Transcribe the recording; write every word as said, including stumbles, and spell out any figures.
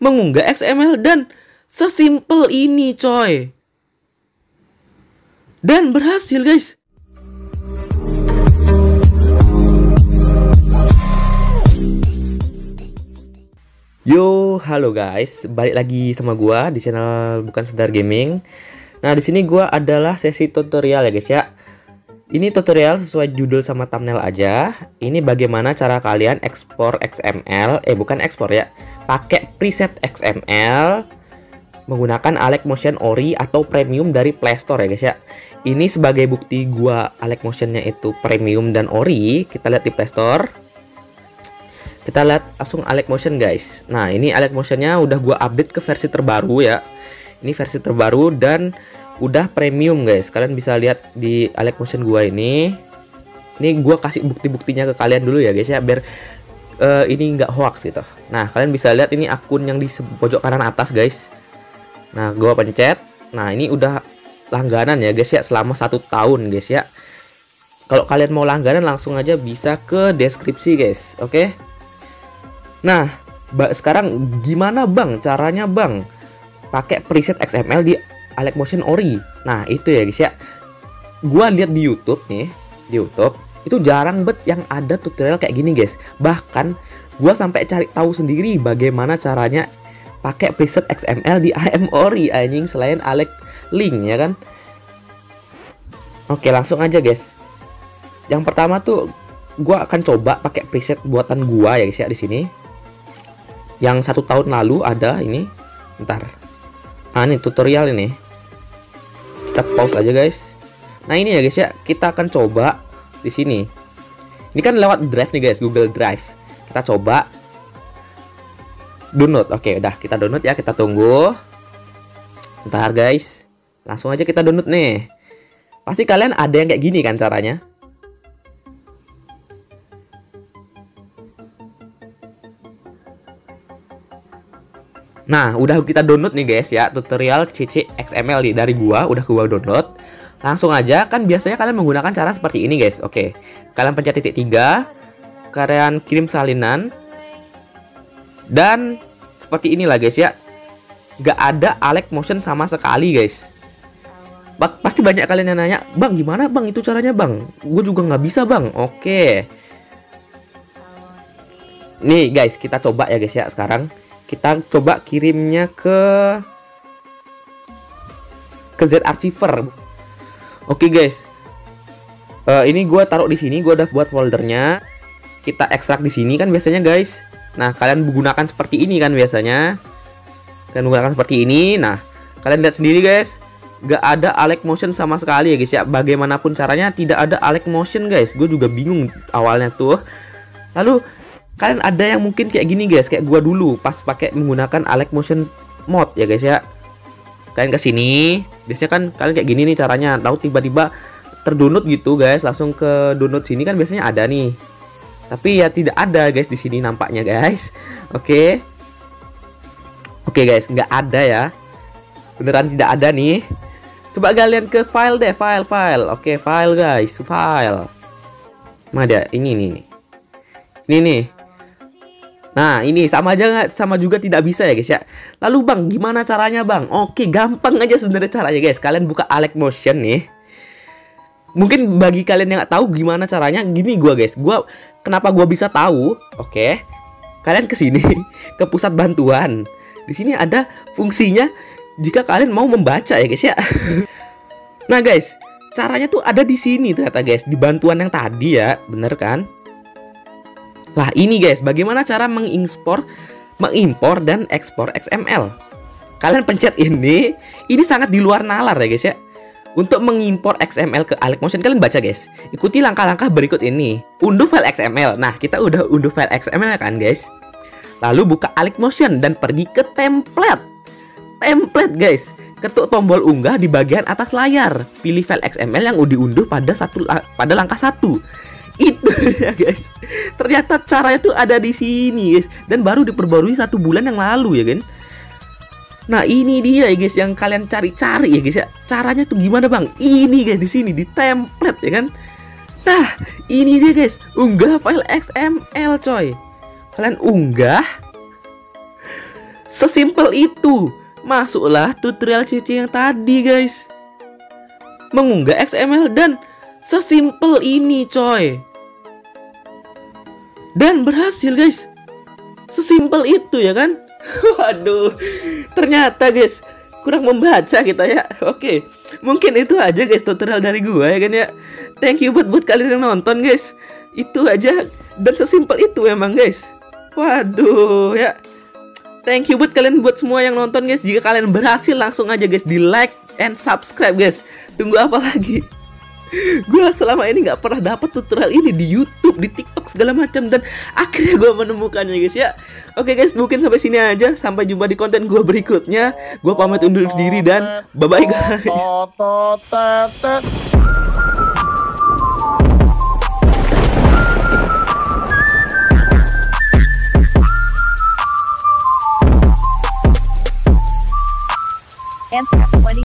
mengunggah X M L dan sesimpel ini coy. Dan berhasil guys. Yo, halo guys, balik lagi sama gua di channel Bukan Sekedar Gaming. Nah, di sini gua adalah sesi tutorial ya guys ya. Ini tutorial sesuai judul sama thumbnail aja. Ini bagaimana cara kalian ekspor X M L, eh bukan ekspor ya, pakai preset X M L menggunakan Alex Motion Ori atau premium dari Play Store ya guys ya. Ini sebagai bukti gua Alex Motionnya itu premium dan Ori, kita lihat di Play Store. Kita lihat langsung Alex Motion guys. Nah, ini Alex Motionnya udah gua update ke versi terbaru ya. Ini versi terbaru dan udah premium guys. Kalian bisa lihat di Alex Motion gua ini. Ini gua kasih bukti-buktinya ke kalian dulu ya guys ya, biar uh, ini nggak hoax gitu. Nah, kalian bisa lihat ini akun yang di pojok kanan atas guys. Nah, gua pencet. Nah, ini udah langganan ya guys ya, selama satu tahun guys ya. Kalau kalian mau langganan langsung aja bisa ke deskripsi guys. Oke okay? Nah, sekarang gimana bang caranya bang pakai preset X M L di Alex Motion Ori? Nah, itu ya guys ya. Gua lihat di YouTube nih, di YouTube itu jarang bet yang ada tutorial kayak gini guys. Bahkan gua sampai cari tahu sendiri bagaimana caranya pakai preset X M L di A M Ori anjing, selain Alex Link ya kan. Oke, langsung aja guys. Yang pertama tuh gua akan coba pakai preset buatan gua ya guys ya di sini. Yang satu tahun lalu ada ini. Bentar. Nah, ini tutorial ini. Kita pause aja guys. Nah, ini ya guys ya, kita akan coba di sini. Ini kan lewat Drive nih guys, Google Drive. Kita coba download. Oke, udah kita download ya, kita tunggu. Bentar guys. Langsung aja kita download nih. Pasti kalian ada yang kayak gini kan caranya. Nah, udah kita download nih guys ya, tutorial C C X M L nih dari gua, udah gua download. Langsung aja, kan biasanya kalian menggunakan cara seperti ini guys. Oke, kalian pencet titik tiga, kalian kirim salinan, dan seperti inilah guys ya. Gak ada Alex Motion sama sekali guys. Pasti banyak kalian yang nanya, bang gimana bang itu caranya bang? Gue juga nggak bisa bang. Oke, nih guys, kita coba ya guys ya sekarang. Kita coba kirimnya ke ke Z Archiver. Oke guys, uh, ini gue taruh di sini. Gue udah buat foldernya. Kita ekstrak di sini kan biasanya guys. Nah, kalian menggunakan seperti ini kan biasanya. Kalian menggunakan seperti ini. Nah, kalian lihat sendiri guys, gak ada Alex Motion sama sekali ya guys ya. Bagaimanapun caranya tidak ada Alex Motion guys. Gue juga bingung awalnya tuh. Lalu kalian ada yang mungkin kayak gini guys, kayak gua dulu pas pakai menggunakan Alex Motion mod ya guys ya. Kalian ke sini, biasanya kan kalian kayak gini nih caranya. Tahu tiba-tiba terdownload gitu guys, langsung ke download sini kan biasanya ada nih. Tapi ya tidak ada guys di sini nampaknya guys. Oke. Oke guys, nggak ada ya. Beneran tidak ada nih. Coba kalian ke file deh, file file. Oke, file guys, file. Mana ada? Ini nih. Ini nih. Nah, ini sama aja nggak, sama juga tidak bisa ya guys ya. Lalu bang, gimana caranya bang? Oke, gampang aja sebenarnya caranya guys. Kalian buka Alex Motion nih. Mungkin bagi kalian yang nggak tahu gimana caranya, gini gua guys. Gua kenapa gua bisa tahu? Oke, kalian ke sini ke pusat bantuan. Di sini ada fungsinya jika kalian mau membaca ya guys ya. Nah guys, caranya tuh ada di sini ternyata guys, di bantuan yang tadi ya, bener kan? Lah ini guys, bagaimana cara mengimpor, mengimpor dan ekspor X M L. Kalian pencet ini, ini sangat di luar nalar ya guys ya. Untuk mengimpor X M L ke Alex Motion, kalian baca guys. Ikuti langkah-langkah berikut ini. Unduh file X M L. Nah, kita udah unduh file X M L kan guys. Lalu buka Alex Motion dan pergi ke template. Template guys. Ketuk tombol unggah di bagian atas layar. Pilih file X M L yang udah diunduh pada satu pada langkah satu. Itu ya guys. Ternyata caranya tuh ada di sini guys, dan baru diperbarui satu bulan yang lalu ya kan. Nah, ini dia ya guys yang kalian cari-cari ya guys ya. Caranya tuh gimana bang? Ini guys di sini di template ya kan. Nah, ini dia guys, unggah file X M L coy. Kalian unggah. Sesimpel itu. Masuklah tutorial C C yang tadi guys. Mengunggah X M L dan sesimpel ini coy. Dan berhasil guys. Sesimpel itu ya kan. Waduh, ternyata guys kurang membaca kita ya. Oke, mungkin itu aja guys tutorial dari gua ya kan ya. Thank you buat buat kalian yang nonton guys. Itu aja dan sesimpel itu emang guys. Waduh ya. Thank you buat kalian buat semua yang nonton guys. Jika kalian berhasil langsung aja guys di like and subscribe guys. Tunggu apa lagi? Gue selama ini nggak pernah dapat tutorial ini di YouTube, di TikTok segala macam, dan akhirnya gue menemukannya guys ya. Oke guys, mungkin sampai sini aja. Sampai jumpa di konten gue berikutnya. Gue pamit undur diri dan bye bye guys. Answer twenty